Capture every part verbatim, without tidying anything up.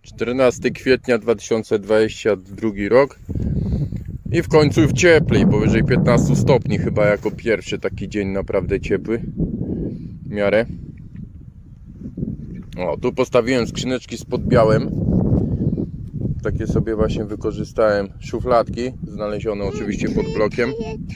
czternastego kwietnia dwa tysiące dwudziestego drugiego rok i w końcu w cieplej, powyżej piętnastu stopni, chyba jako pierwszy taki dzień naprawdę ciepły w miarę. O, tu postawiłem skrzyneczki z podbiałem, takie sobie właśnie wykorzystałem, szufladki znalezione oczywiście pod blokiem.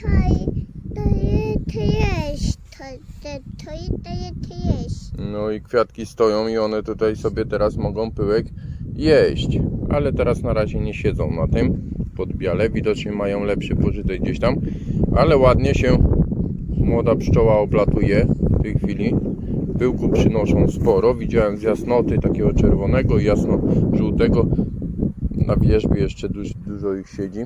No i kwiatki stoją i one tutaj sobie teraz mogą pyłek jeść, ale teraz na razie nie siedzą na tym podbiale, widocznie mają lepszy pożytek gdzieś tam, ale ładnie się młoda pszczoła oblatuje w tej chwili. Pyłku przynoszą sporo, widziałem z jasnoty takiego czerwonego i jasno-żółtego, na wierzbie jeszcze dużo, dużo ich siedzi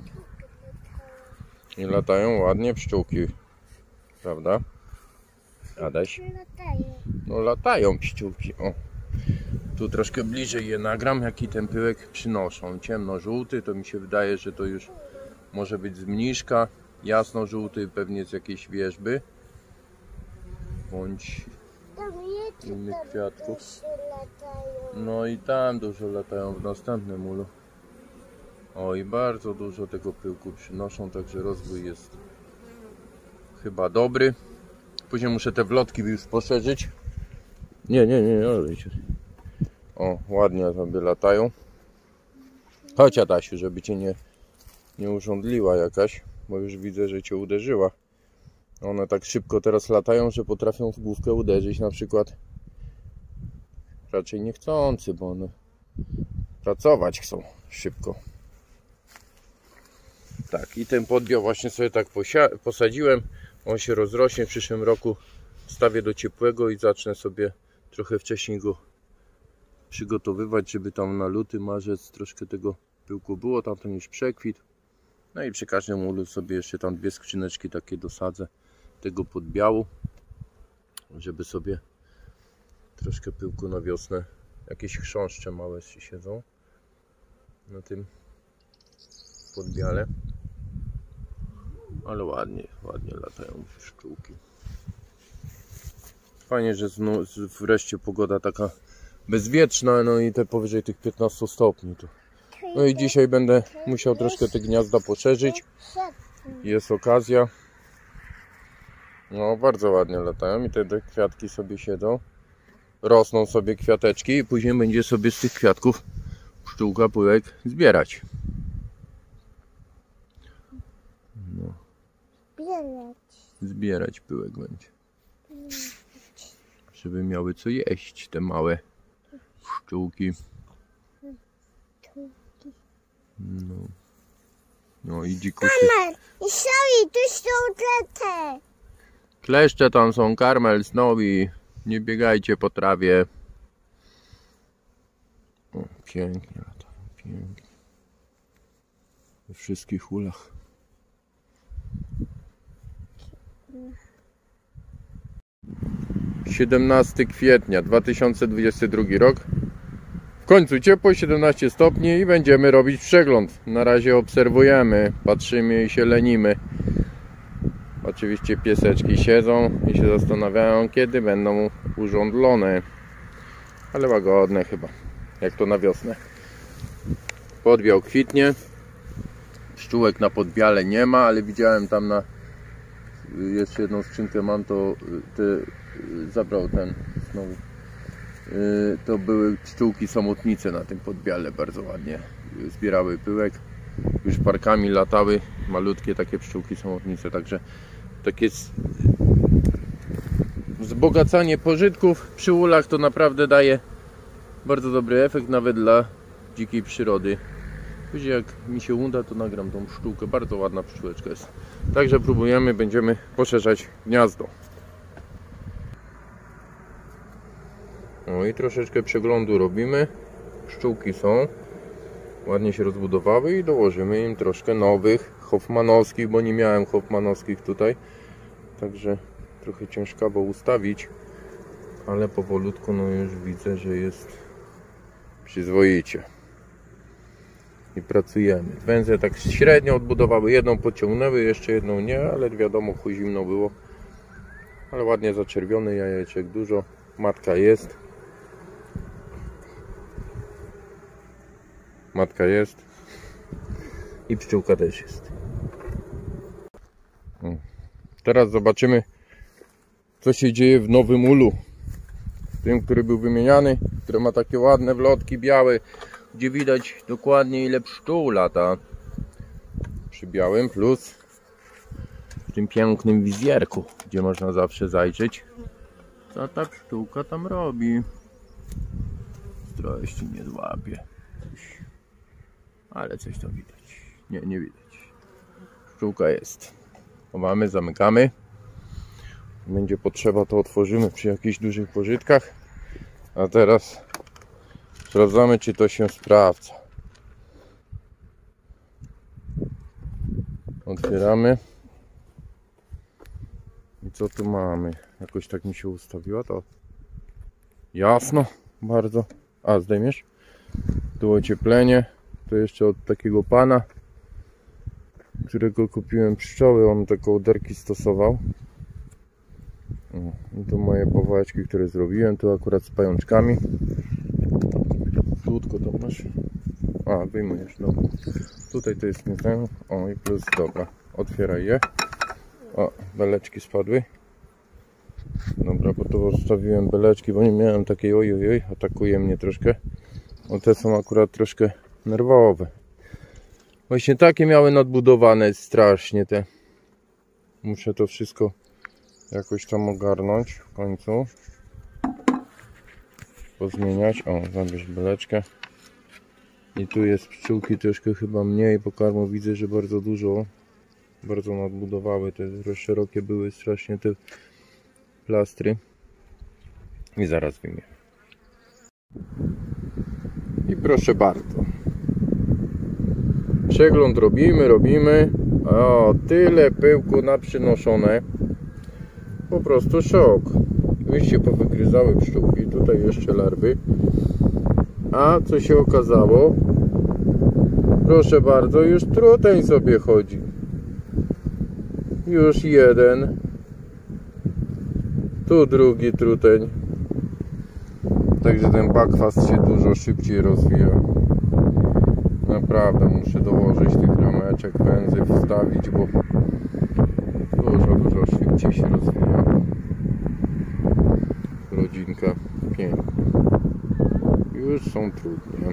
i latają ładnie pszczółki, prawda? Adaś? No latają pszczółki, o. Tu troszkę bliżej je nagram, jaki ten pyłek przynoszą. Ciemno-żółty, to mi się wydaje, że to już może być z mniszka. Jasno-żółty pewnie z jakiejś wierzby bądź innych kwiatków. No i tam dużo latają w następnym ulu. O, i bardzo dużo tego pyłku przynoszą, także rozwój jest chyba dobry. Później muszę te wlotki już poszerzyć. Nie, nie, nie, ale się. O, ładnie sobie latają. Chodź, Adasiu, żeby cię nie, nie urządliła jakaś, bo już widzę, że cię uderzyła. One tak szybko teraz latają, że potrafią w główkę uderzyć, na przykład raczej niechcący, bo one pracować chcą szybko. Tak, i ten podbiał właśnie sobie tak posadziłem. On się rozrośnie w przyszłym roku. Wstawię do ciepłego i zacznę sobie trochę wcześniej go przygotowywać, żeby tam na luty, marzec troszkę tego pyłku było. Tamten już przekwit. No i przy każdym ulu sobie jeszcze tam dwie skrzyneczki takie dosadzę tego podbiału, żeby sobie troszkę pyłku na wiosnę. Jakieś chrząszcze małe siedzą na tym podbiale, ale ładnie, ładnie latają pszczółki. Fajnie, że znów, wreszcie pogoda taka bezwietrzna, no i te powyżej tych piętnastu stopni tu. No i dzisiaj będę musiał troszkę te gniazda poszerzyć. Jest okazja. No, bardzo ładnie latają i te, te kwiatki sobie siedzą. Rosną sobie kwiateczki i później będzie sobie z tych kwiatków pszczółka pyłek zbierać. No. Zbierać. Zbierać pyłek będzie. Żeby miały co jeść te małe pszczółki. No. No i dzikusy. Mama, sorry, tu są te. Kleszcze tam są, karmel, snowi. Nie biegajcie po trawie. O, pięknie latają, pięknie. We wszystkich ulach. siedemnastego kwietnia dwa tysiące dwudziesty drugi rok. W końcu ciepło, siedemnaście stopni i będziemy robić przegląd. Na razie obserwujemy, patrzymy i się lenimy. Oczywiście pieseczki siedzą i się zastanawiają, kiedy będą urządlone. Ale łagodne chyba, jak to na wiosnę. Podbiał kwitnie. Pszczółek na podbiale nie ma, ale widziałem tam na... Jeszcze jedną skrzynkę mam, to te... zabrał ten znowu. To były pszczółki samotnice na tym podbiale, bardzo ładnie zbierały pyłek. Już parkami latały, malutkie takie pszczółki samotnice, także takie wzbogacanie pożytków przy ulach to naprawdę daje bardzo dobry efekt, nawet dla dzikiej przyrody. Później jak mi się uda, to nagram tą pszczółkę, bardzo ładna pszczółeczka jest. Także próbujemy, będziemy poszerzać gniazdo. No i troszeczkę przeglądu robimy. Pszczółki są, ładnie się rozbudowały i dołożymy im troszkę nowych, hoffmanowskich, bo nie miałem hoffmanowskich tutaj. Także trochę ciężko ustawić, ale powolutku no już widzę, że jest przyzwoicie. I pracujemy. Węże tak średnio odbudowały, jedną pociągnęły, jeszcze jedną nie, ale wiadomo, chuj zimno było. Ale ładnie zaczerwiony, jajeczek dużo, matka jest. Matka jest. I pszczółka też jest. Teraz zobaczymy, co się dzieje w nowym ulu. Tym, który był wymieniany, który ma takie ładne wlotki białe, gdzie widać dokładnie ile pszczół lata przy białym, plus w tym pięknym wizjerku, gdzie można zawsze zajrzeć, co ta pszczółka tam robi. Ostrości nie złapie, ale coś tam widać. Nie, nie widać. Pszczółka jest. Chowamy, zamykamy. Będzie potrzeba, to otworzymy przy jakichś dużych pożytkach. A teraz sprawdzamy, czy to się sprawdza. Otwieramy. I co tu mamy? Jakoś tak mi się ustawiła to. Jasno, bardzo. A, zdejmiesz? Tu ocieplenie. To jeszcze od takiego pana, którego kupiłem pszczoły. On te kołderki stosował. I tu moje powałeczki, które zrobiłem. Tu akurat z pajączkami. Krótko to masz. A, wyjmujesz, no. Tutaj to jest nie ten. O, i plus, dobra. Otwieraj je. O, beleczki spadły. Dobra, bo to zostawiłem beleczki, bo nie miałem takiej oj, oj, oj, atakuje mnie troszkę. O, te są akurat troszkę nerwowe. Właśnie takie miały nadbudowane strasznie te. Muszę to wszystko jakoś tam ogarnąć w końcu. Pozmieniać. O, zabierz beleczkę. I tu jest pszczółki troszkę chyba mniej pokarmu. Widzę, że bardzo dużo. Bardzo nadbudowały. Te szerokie były strasznie te plastry. I zaraz wymienię. I proszę bardzo. Przegląd robimy, robimy. O, tyle pyłku naprzynoszone. Po prostu szok. Już się powygryzały pszczółki. Tutaj jeszcze larwy. A co się okazało? Proszę bardzo, już truteń sobie chodzi. Już jeden. Tu drugi truteń. Także ten bakwast się dużo szybciej rozwija. Naprawdę muszę dołożyć tych rameczek, węzy wstawić, bo dużo, dużo szybciej się rozwija. Rodzinka piękna. Już są trudnie.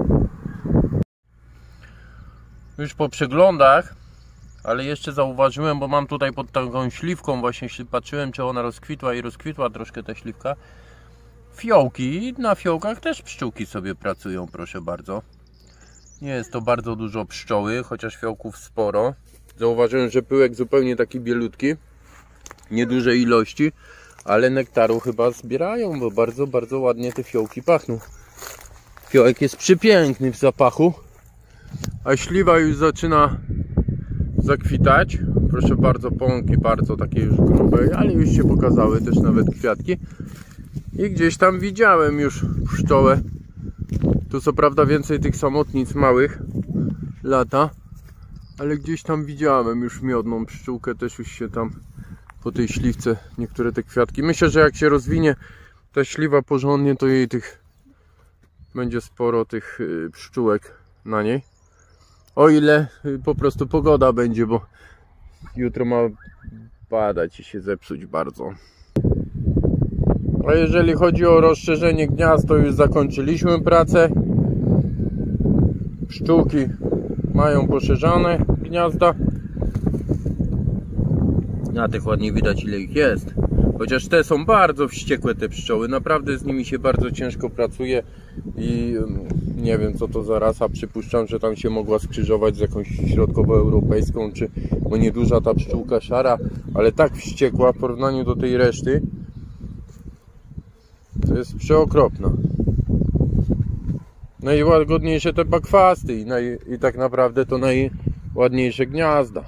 Już po przeglądach, ale jeszcze zauważyłem, bo mam tutaj pod taką śliwką, właśnie patrzyłem, czy ona rozkwitła i rozkwitła troszkę ta śliwka. Fiołki, na fiołkach też pszczółki sobie pracują, proszę bardzo. Nie jest to bardzo dużo pszczoły, chociaż fiołków sporo. Zauważyłem, że pyłek zupełnie taki bielutki, nieduże ilości, ale nektaru chyba zbierają, bo bardzo, bardzo ładnie te fiołki pachną. Fiołek jest przepiękny w zapachu, a śliwa już zaczyna zakwitać. Proszę bardzo, pąki bardzo takie już grube, ale już się pokazały też nawet kwiatki. I gdzieś tam widziałem już pszczołę. Tu co prawda więcej tych samotnic małych lata, ale gdzieś tam widziałem już miodną pszczółkę, też już się tam po tej śliwce niektóre te kwiatki. Myślę, że jak się rozwinie ta śliwa porządnie, to jej tych będzie sporo tych pszczółek na niej. O ile po prostu pogoda będzie, bo jutro ma padać i się zepsuć bardzo. A jeżeli chodzi o rozszerzenie gniazd, to już zakończyliśmy pracę. Pszczółki mają poszerzane gniazda. Na tych ładnie widać, ile ich jest. Chociaż te są bardzo wściekłe, te pszczoły. Naprawdę z nimi się bardzo ciężko pracuje. I nie wiem, co to za rasa. Przypuszczam, że tam się mogła skrzyżować z jakąś środkowoeuropejską, czy bo nieduża ta pszczółka szara, ale tak wściekła w porównaniu do tej reszty. To jest przeokropna. Najłagodniejsze te bakwasty i, naj, i tak naprawdę to najładniejsze gniazda.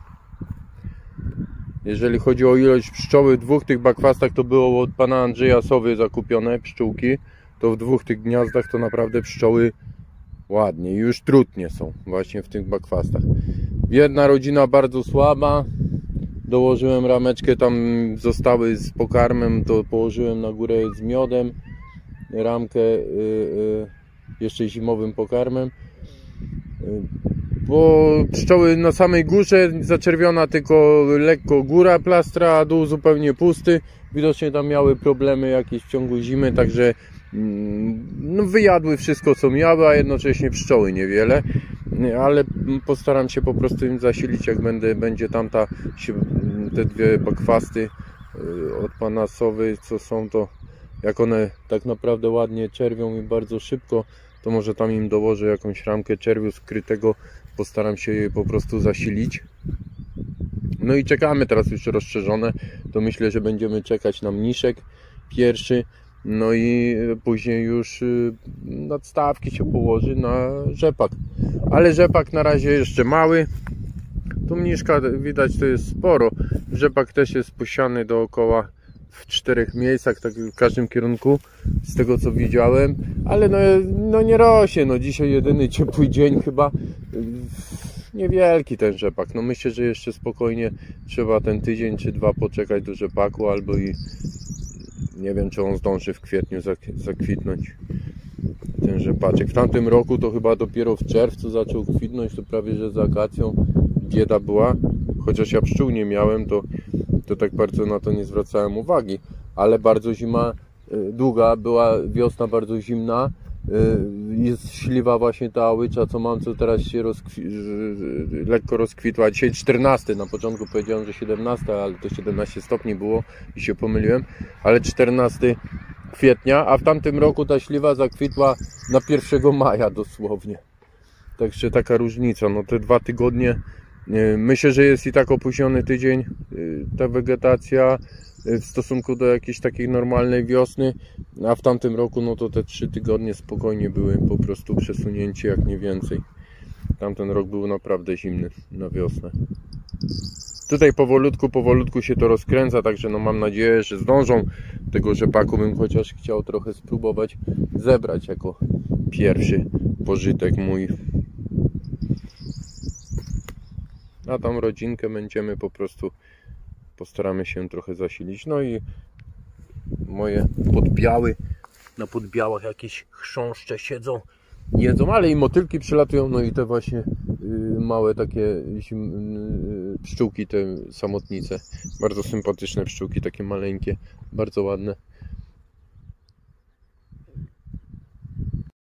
Jeżeli chodzi o ilość pszczoły, w dwóch tych bakwastach to było od pana Andrzeja Sowy zakupione pszczółki, to w dwóch tych gniazdach to naprawdę pszczoły ładnie, już trutnie są właśnie w tych bakwastach. Jedna rodzina bardzo słaba, dołożyłem rameczkę, tam zostały z pokarmem, to położyłem na górę z miodem ramkę yy, yy, jeszcze zimowym pokarmem. Bo pszczoły na samej górze zaczerwiona tylko lekko góra plastra, a dół zupełnie pusty. Widocznie tam miały problemy jakieś w ciągu zimy, także no, wyjadły wszystko co miały, a jednocześnie pszczoły niewiele. Ale postaram się po prostu im zasilić, jak będę, będzie tamta, te dwie bakwasty od pana Sowy, co są, to jak one tak naprawdę ładnie czerwią i bardzo szybko, to może tam im dołożę jakąś ramkę czerwiu skrytego, postaram się je po prostu zasilić. No i czekamy, teraz już rozszerzone, to myślę, że będziemy czekać na mniszek pierwszy, no i później już nadstawki się położy na rzepak. Ale rzepak na razie jeszcze mały. Tu mniszka widać to jest sporo. Rzepak też jest posiany dookoła w czterech miejscach, tak w każdym kierunku, z tego co widziałem, ale no, no nie rośnie, no dzisiaj jedyny ciepły dzień chyba, niewielki ten rzepak, no myślę, że jeszcze spokojnie trzeba ten tydzień czy dwa poczekać do rzepaku, albo i nie wiem, czy on zdąży w kwietniu zakwitnąć, ten rzepaczek. W tamtym roku to chyba dopiero w czerwcu zaczął kwitnąć, to prawie że z akacją bieda była, chociaż ja pszczół nie miałem, to to tak bardzo na to nie zwracałem uwagi, ale bardzo zima długa, była wiosna bardzo zimna, jest śliwa właśnie ta łycza, co mam, co teraz się rozkwi lekko rozkwitła. Dzisiaj czternaste, na początku powiedziałem, że siedemnaste, ale to siedemnaście stopni było i się pomyliłem, ale czternastego kwietnia, a w tamtym roku ta śliwa zakwitła na pierwszego maja dosłownie. Także taka różnica, no te dwa tygodnie. Myślę, że jest i tak opóźniony tydzień ta wegetacja w stosunku do jakiejś takiej normalnej wiosny, a w tamtym roku no to te trzy tygodnie spokojnie były po prostu przesunięcie, jak nie więcej. Tamten rok był naprawdę zimny na wiosnę. Tutaj powolutku, powolutku się to rozkręca, także no mam nadzieję, że zdążą. Tego rzepaku bym chociaż chciał trochę spróbować zebrać jako pierwszy pożytek mój. A tam rodzinkę będziemy po prostu, postaramy się trochę zasilić. No i moje podbiały, na podbiałach jakieś chrząszcze siedzą, jedzą, ale i motylki przylatują, no i te właśnie y, małe takie y, pszczółki, te samotnice, bardzo sympatyczne pszczółki, takie maleńkie, bardzo ładne.